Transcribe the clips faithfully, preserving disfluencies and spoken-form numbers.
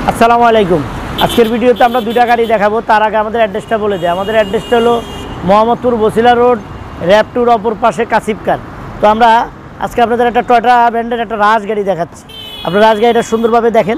আসসালামু আলাইকুম। আজকের ভিডিওতে আমরা দুইটা গাড়ি দেখাবো। তার আগে আমাদের অ্যাড্রেসটা বলে দেয়। আমাদের অ্যাড্রেসটা হলো মোহাম্মদপুর বসিলা রোড, র্যাপটুর অপর পাশে কাসিফ কার। তো আমরা আজকে আপনাদের একটা টয়োটা ব্র্যান্ডের একটা রাজ গাড়ি দেখাচ্ছি। আপনারা রাজ গাড়িটা সুন্দরভাবে দেখেন।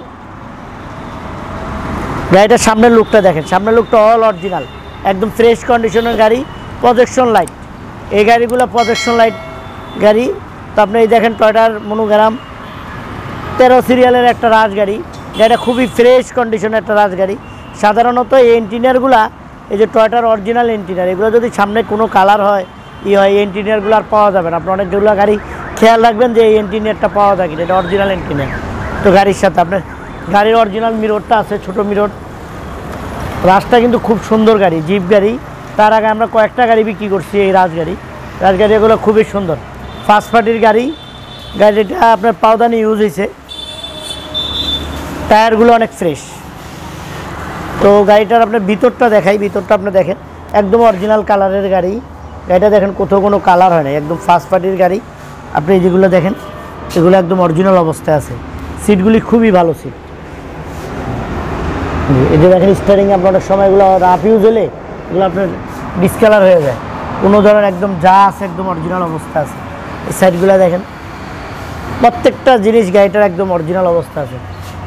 গাড়িটার সামনের লুকটা দেখেন, সামনের লুকটা অল অরিজিনাল, একদম ফ্রেশ কন্ডিশনের গাড়ি। প্রজেকশন লাইট, এই গাড়িগুলো প্রজেকশন লাইট গাড়ি। তো আপনি এই দেখেন টয়োটার মনোগ্রাম তেরো সিরিয়ালের একটা রাজ গাড়ি। গাড়িটা খুবই ফ্রেশ কন্ডিশনের একটা রাজ গাড়ি। সাধারণত এই ইঞ্জিনিয়ারগুলা, এই যে টয়োটার অরিজিনাল ইঞ্জিনিয়ার, এগুলো যদি সামনে কোনো কালার হয় ই হয়, এই ইঞ্জিনিয়ারগুলো আর পাওয়া যাবে না। আপনি অনেকগুলো গাড়ি খেয়াল রাখবেন যে এই ইঞ্জিনিয়ারটা পাওয়া যায় কিনা, এটা অরিজিনাল ইঞ্জিনিয়ার। তো গাড়ির সাথে আপনার গাড়ির অরিজিনাল মিররটা আছে, ছোটো মিরর। রাজটা কিন্তু খুব সুন্দর গাড়ি, জিপ গাড়ি। তার আগে আমরা কয়েকটা গাড়ি বিক্রি করছি এই রাজগাড়ি। রাজগাড়ি এগুলো খুবই সুন্দর, ফার্স্ট পার্টির গাড়ি। গাড়িটা আপনার পাউদানি ইউজ হয়েছে, টায়ারগুলো অনেক ফ্রেশ। তো গাড়িটার আপনার ভিতরটা দেখাই, ভিতরটা আপনি দেখেন, একদম অরিজিনাল কালারের গাড়ি। গাড়িটা দেখেন কোথাও কোনো কালার হয় না, একদম ফার্স্ট পার্টির গাড়ি। আপনি যেগুলো দেখেন এগুলো একদম অরিজিনাল অবস্থায় আছে। সিটগুলি খুবই ভালো সিট। এই যে দেখেন স্টারিং, আপনার অনেক সময় এগুলো রাফ ইউজ হলে এগুলো আপনার ডিসকালার হয়ে যায়। কোনো ধরনের একদম যা আছে একদম অরিজিনাল অবস্থা আছে। এই সাইডগুলো দেখেন, প্রত্যেকটা জিনিস গাড়িটার একদম অরিজিনাল অবস্থা আছে।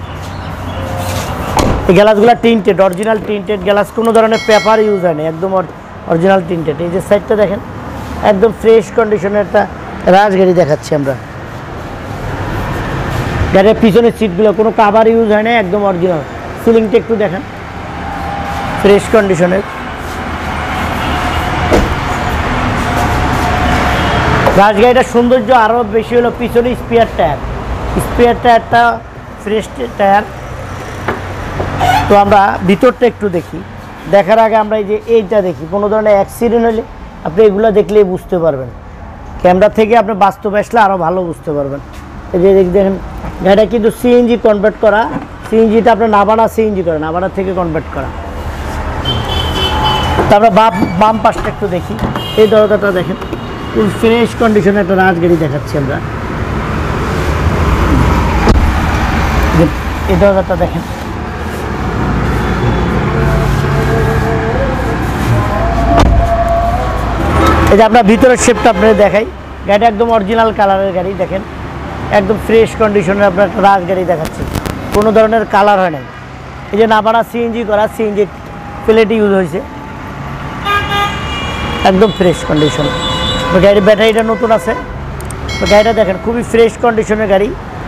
এই গ্লাসগুলো টিন্টেড, অরিজিনাল টিন্টেড গ্লাস, কোনো ধরনের পেপার ইউজ হয় না, একদম অরিজিনাল টিন্টেড। এই যে সাইডটা দেখেন, একদম ফ্রেশ কন্ডিশনের একটা রাজগাড়ি দেখাচ্ছি আমরা। গাড়ির পিছনের সিটগুলো কোনো কাভার ইউজ হয় না, একদম অরিজিনাল। সিলিংটা একটু দেখেন, ফ্রেশ কন্ডিশনের। রাজগাড়িটার সৌন্দর্য আরও বেশি হলো পিছনে স্পেয়ার টায়ার। স্পেয়ার টায়ারটা ফ্রেশ টায়ার। তো আমরা ভিতরটা একটু দেখি। দেখার আগে আমরা এই যে এইটা দেখি। কোনো ধরনের অ্যাক্সিডেন্ট হলে আপনি এগুলো দেখলেই বুঝতে পারবেন। ক্যামেরা থেকে আপনি বাস্তবে আসলে আরও ভালো বুঝতে পারবেন। এই যে দেখেন, গাড়িটা কিন্তু সিএনজি কনভার্ট করা। সিএনজিটা আপনার নাভানা সিএনজি করে, নাভানা থেকে কনভার্ট করা। তারপরে বাম বাম পাশটা একটু দেখি। এই দরজাটা দেখেন, খুব ফ্রেশ কন্ডিশনের একটা রাজগাড়ি দেখাচ্ছি আমরা। এই দরজাটা দেখেন, এই যে আপনার ভিতরের শেপটা আপনাদের দেখাই। গাড়িটা একদম অরিজিনাল কালারের গাড়ি, দেখেন একদম ফ্রেশ কন্ডিশনের আপনার একটা রাজগাড়ি দেখাচ্ছে। কোনো ধরনের কালার হয় না। এই যে নাভানা সিএনজি করা, সিএনজি প্লেট ইউজ হয়েছে, একদম ফ্রেশ কন্ডিশন। গাড়ির ব্যাটারিটা নতুন আছে। তো গাড়িটা দেখেন খুবই ফ্রেশ কন্ডিশনের গাড়ি।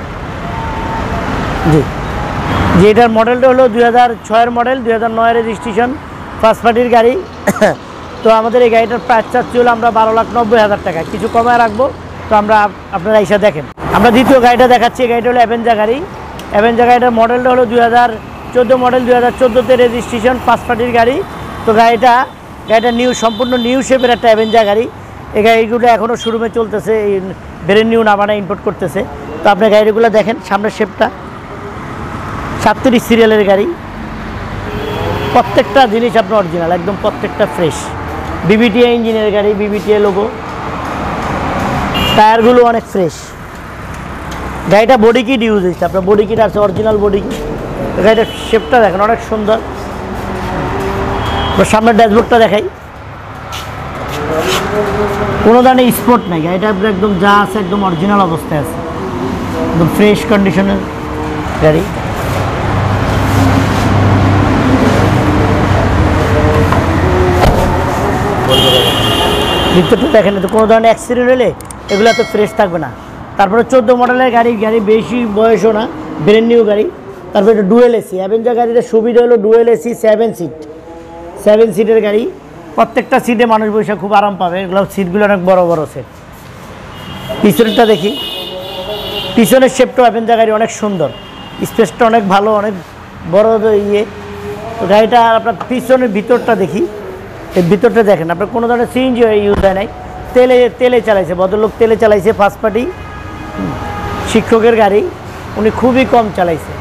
জি জি এটার মডেলটা হলো দুই হাজার ছয়ের মডেল, দুই হাজার নয়ের রেজিস্ট্রেশন, ফার্স্ট পার্টির গাড়ি। তো আমাদের এই গাড়িটার প্রাইস চাচ্ছি হলো আমরা বারো লাখ নব্বই হাজার টাকা, কিছু কমায় রাখবো। তো আমরা আপনারা এসে দেখেন। আমরা দ্বিতীয় গাড়িটা দেখাচ্ছি। এই গাড়িটা হলো অ্যাভেঞ্জার গাড়ি। অ্যাভেঞ্জার গাড়িটার মডেলটা হলো দুই হাজার চোদ্দো মডেল, দুই হাজার চোদ্দোতে রেজিস্ট্রেশন, ফার্স্ট পার্টির গাড়ি। তো গাড়িটা গাড়িটা নিউ, সম্পূর্ণ নিউ শেপের একটা অ্যাভেঞ্জার গাড়ি। এই গাড়িগুলো এখনও শোরুমে চলতেছে, এই ব্র্যান্ড নিউ নাভানা ইম্পোর্ট করতেছে। তো আপনি গাড়িগুলো দেখেন, সামনের শেপটা সাতত্রিশ সিরিয়ালের গাড়ি। প্রত্যেকটা জিনিস আপনার অরিজিনাল, একদম প্রত্যেকটা ফ্রেশ। বিবিটিএ ইঞ্জিনের গাড়ি, বিবিটিএ লোগো। টায়ারগুলো অনেক ফ্রেশ। গাড়িটা বডি কিট ইউজ হয়েছে, আপনার বডি কিট আছে, অরিজিনাল বডি কিট। গাড়িটার শেপটা দেখেন, অনেক সুন্দর। সামনের ড্যাশবোর্ডটা দেখাই, কোনো ধরনের স্পট নাই। গাড়িটা একদম যা আছে একদম অরিজিনাল অবস্থায় আছে, একদম ফ্রেশ কন্ডিশনের গাড়ি। ভিতরটা দেখেন, তো কোনো ধরনের অ্যাক্সিডেন্ট হলে এগুলো তো ফ্রেশ থাকবে না। তারপরে চোদ্দো মডেলের গাড়ি, গাড়ি বেশি বয়সও না, ব্র্যান্ড নিউ গাড়ি। তারপরে এটা ডুয়েল এসি। অ্যাভেঞ্জার গাড়িতে সুবিধা হলো dual AC, seven seat, seven সিটের গাড়ি। প্রত্যেকটা সিটে মানুষ বসে খুব আরাম পাবে। এগুলো সিটগুলো অনেক বড় বড় সেট। পিছনেরটা দেখি, পিছনের শেপটা অ্যাভেঞ্জার গাড়ি অনেক সুন্দর, স্পেসটা অনেক ভালো, অনেক বড় ইয়ে। তো গাড়িটা আপনার পিছনের ভিতরটা দেখি। এই ভিতরটা দেখেন, আপনার কোনো ধরনের সিএনজি ইউজ হয় নাই, তেলে তেলে চালাইছে, ভদ্রলোক তেলে চালাইছে। ফার্স্ট পার্টি শিক্ষকের গাড়ি, উনি খুবই কম চালাইছে।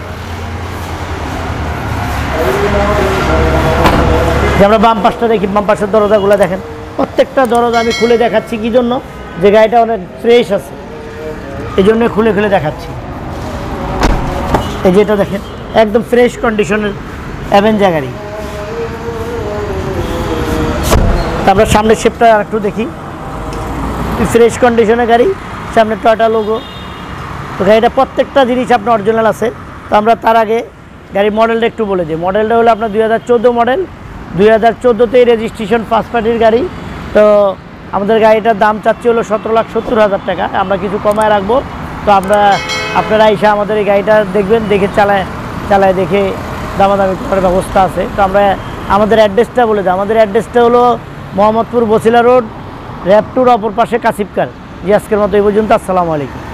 যে আমরা বাম পাশটা দেখি, বাম পাশের দরজাগুলো দেখেন, প্রত্যেকটা দরজা আমি খুলে দেখাচ্ছি কি জন্য, যে গাড়িটা অনেক ফ্রেশ আছে, এই জন্য খুলে খুলে দেখাচ্ছি। এই যেটা দেখেন একদম ফ্রেশ কন্ডিশনের অ্যাভেঞ্জার গাড়ি। তারপরে সামনের শেপটা আর একটু দেখি, ফ্রেশ কন্ডিশনের গাড়ি, সামনে টয়োটা লোগো। তো গাড়িটা প্রত্যেকটা জিনিস আপনার অরিজিনাল আছে। তো আমরা তার আগে গাড়ির মডেলটা একটু বলে দিই। মডেলটা হলো আপনার দুই হাজার চোদ্দো মডেল, দুই হাজার চোদ্দোতেই রেজিস্ট্রেশন, ফার্স্ট পার্টির গাড়ি। তো আমাদের গাড়িটার দাম চাচ্ছি হলো সতেরো লাখ সত্তর হাজার টাকা, আমরা কিছু কমায় রাখবো। তো আমরা আপনারা এসে আমাদের এই গাড়িটা দেখবেন, দেখে চালায় চালায় দেখে দামাদামি করার ব্যবস্থা আছে। তো আমরা আমাদের অ্যাড্রেসটা বলে দিই। আমাদের অ্যাড্রেসটা হলো মোহাম্মদপুর বছিলা রোড, র্যাপটুর অপর পাশে কাসিপকার। জি, আজকের মতো এই পর্যন্ত। আসসালামু আলাইকুম।